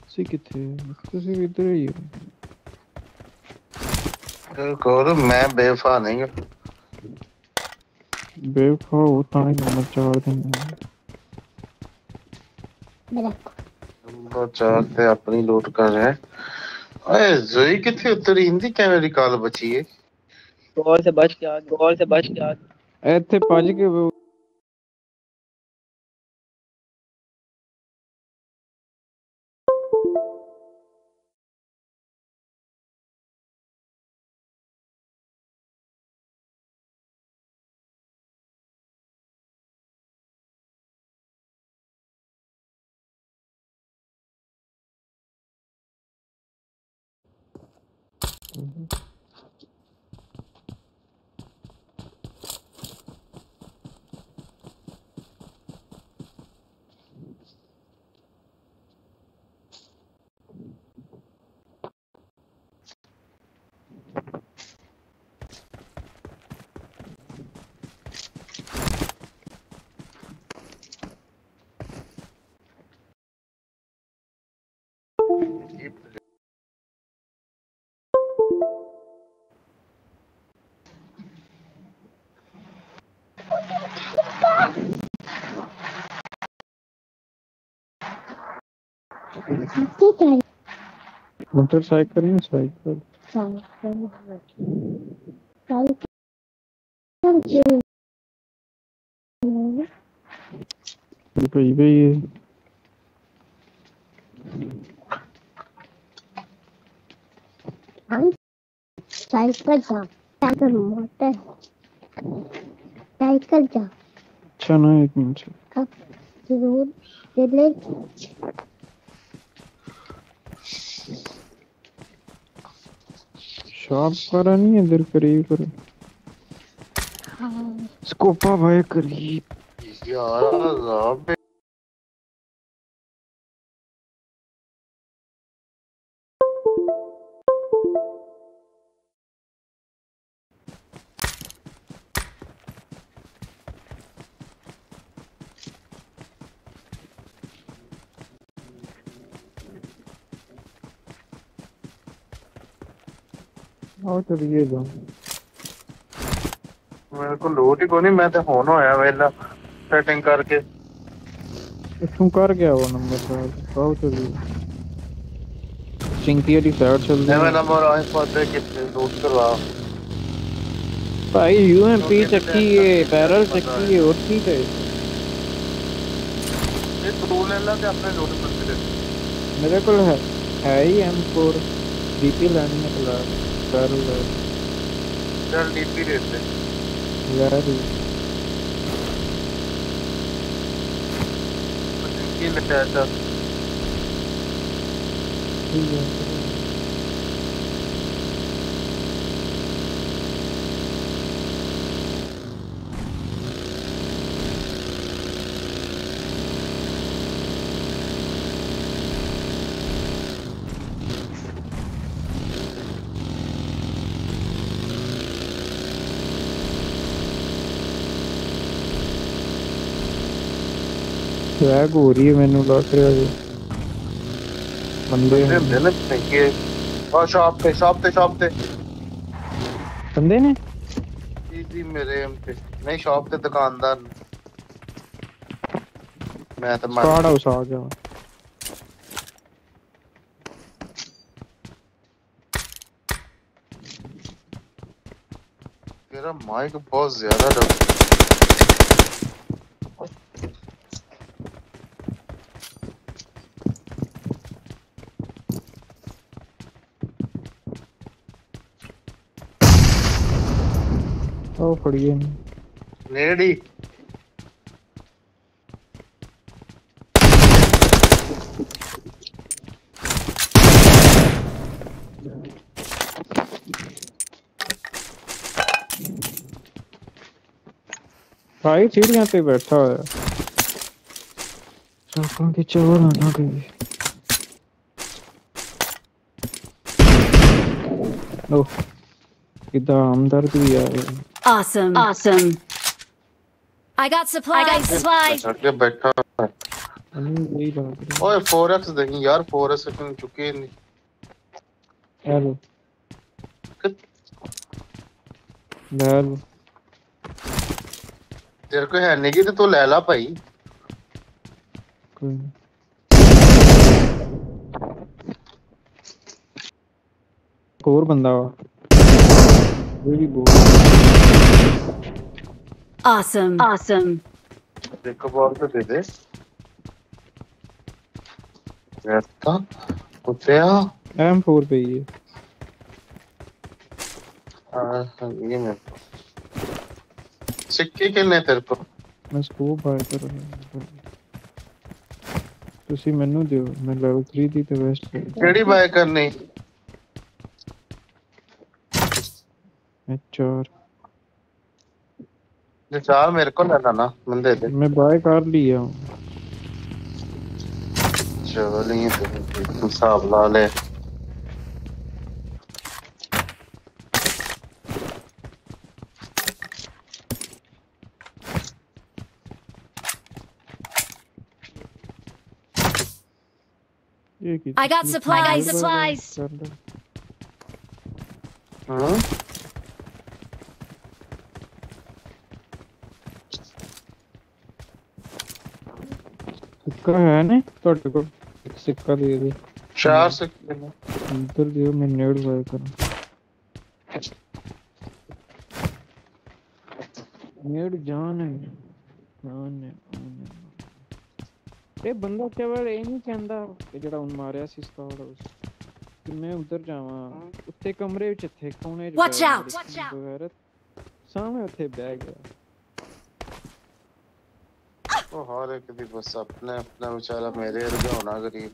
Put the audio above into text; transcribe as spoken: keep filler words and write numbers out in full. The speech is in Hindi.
सी किथे ਤੁਸੀਂ ਵੀ ਇੱਧਰ ਹੀ ਹੋ ਕੋਲ ਮੈਂ ਬੇਵਫਾ ਨਹੀਂ ਬੇਵਫਾ ਹੋ ਤਾਂ ਹੀ ਨੰਬਰ ਚਾਰ ਦਿੰਦਾ ਨੰਬਰ ਚਾਰ ਤੇ ਆਪਣੀ ਲੂਟ ਕਰ ਰਿਹਾ ਓਏ ਜ਼ੋਈ ਕਿੱਥੇ ਉਤਰੀ ਹਿੰਦੀ ਕਿਵੇਂ ਦੀ ਕਾਲ ਬਚੀ ਏ कॉल से बच के आ कॉल से बच के आ ਇੱਥੇ ਭੱਜ ਕੇ मोटरसाइकिल नहीं साइकिल भाई भाई साइकिल जा साइकिल मोटर साइकिल जा अच्छा ना एक मिनट जरूर चले शॉप करा नहीं इधर करीब कर स्कोपा भाई करीब यार अज़ाब और तो ये दो मेरे को लूट ही को नहीं मैं तो फोन होया वेला सेटिंग करके तू कर गया वो नंबर साहब आओ तो भी चिंकिया दी साइड चल मैं मैं नंबर आए पाते कितने लूट करवा भाई यूएमपी चक्की है पैरल चक्की है और ठीक है ये टूल ले ला के अपने लूट करते दे मेरे को है है ही एम फोर डीपी लानी है क्लास पैरल है चल डीपी देते यार की लेता था ठीक है लैग हो रही है मैंने लग रहा है बंदे ਹੁੰਦੇ ਨੇ ਕਿ ਉਹ ਸ਼ਾਪ ਤੇ ਸ਼ਾਪ ਤੇ ਸ਼ਾਪ ਤੇ बंदे ने ਜੀ ਜੀ ਮੇਰੇ ਐਮ ਤੇ ਨਹੀਂ ਸ਼ਾਪ ਤੇ ਦੁਕਾਨਦਾਰ ਮੈਂ ਤਾਂ ਮਾਰ स्क्वाड हाउस आ गया तेरा माइक बहुत ज्यादा डर ओ फड़िए नेड़ी भाई सीढ़ियां पे बैठा है चाकों की चोर आना गई ओ इधर हमदर्द भी आ गया Awesome. Awesome. I got supplies. I got supplies. चढ़ के बैठा है नहीं वही बात है। ओए फोर एक्स नहीं यार, फोर एक्स कहीं चुके नहीं। हेलो कि- हेलो तेरे को है नहीं कि तो तू ले ला भाई। कोई नहीं। एक और बंदा वा वो भी बोल Awesome. Awesome. देखो बॉल तो दे दे। रहता कुत्तिया। एम फोर पे ही है। हाँ ये मैं सिक्के कितने तेरे को? मैं स्कोप बाय कर रहा हूँ। ਤੁਸੀਂ ਮੈਨੂੰ ਦਿਓ ਮੈਂ ਲੈਵਲ थ्री ਦੀ ਤੇ ਵੈਸਟ ਕਰ ਕਿਹੜੀ ਬਾय ਕਰਨੀ? मैं चार ਜੇ ਚਾਰ ਮੇਰੇ ਕੋਲ ਲੈਣਾ ਨਾ ਮੈਨੂੰ ਦੇ ਦੇ। मैं बाय कर लिया हूँ। ਚਲੋ ਨਹੀਂ ਤੇ ਹਿਸਾਬ ਲਾ ਲੈ। ये की I got supplies. I got supplies. कर लो। ਹਾਂ सिक्का है ने ਤੁਹਾਡੇ ਕੋਲ ਇੱਕ ਸਿੱਕਾ ਦੇ ਦੇ ਚਾਰ ਸਿੱਕੇ ਨੇ। ਇੱਧਰ ਦਿਓ ਮੈਂ ਨੇੜ ਬਾय ਕਰਾਂ ਨੇੜ ਜਾਨ ਹੈ ਜਾਨ ਹੈ ਜਾਨ ਹੈ। ਇਹ ਬੰਦਾ ਕੇਵਲ ਇਹ ਨਹੀਂ ਕਹਿੰਦਾ ਕਿ ਜਿਹੜਾ ਹੁਣ ਮਾਰਿਆ ਸੀ ਸਕਾਡ ਉਸ ਕਿ ਮੈਂ ਉਧਰ ਜਾਵਾਂ ਉੱਤੇ ਕਮਰੇ ਵਿੱਚ ਇੱਥੇ ਕੋਨੇ 'ਚ Watch ਬਹਿ out, ਗਿਆ watch out. ਬਗੈਰ ਸਾਹਮਣੇ ਉੱਥੇ ਬਹਿ ਗਿਆ। ਉਹ ਹਰ ਇੱਕ ਦੀ ਬਸ ਆਪਣੇ ਆਪਣਾ ਵਿਚਾਰਾ ਮੇਰੇ ਵਰਗਾ ਹੋਣਾ ਗਰੀਬ।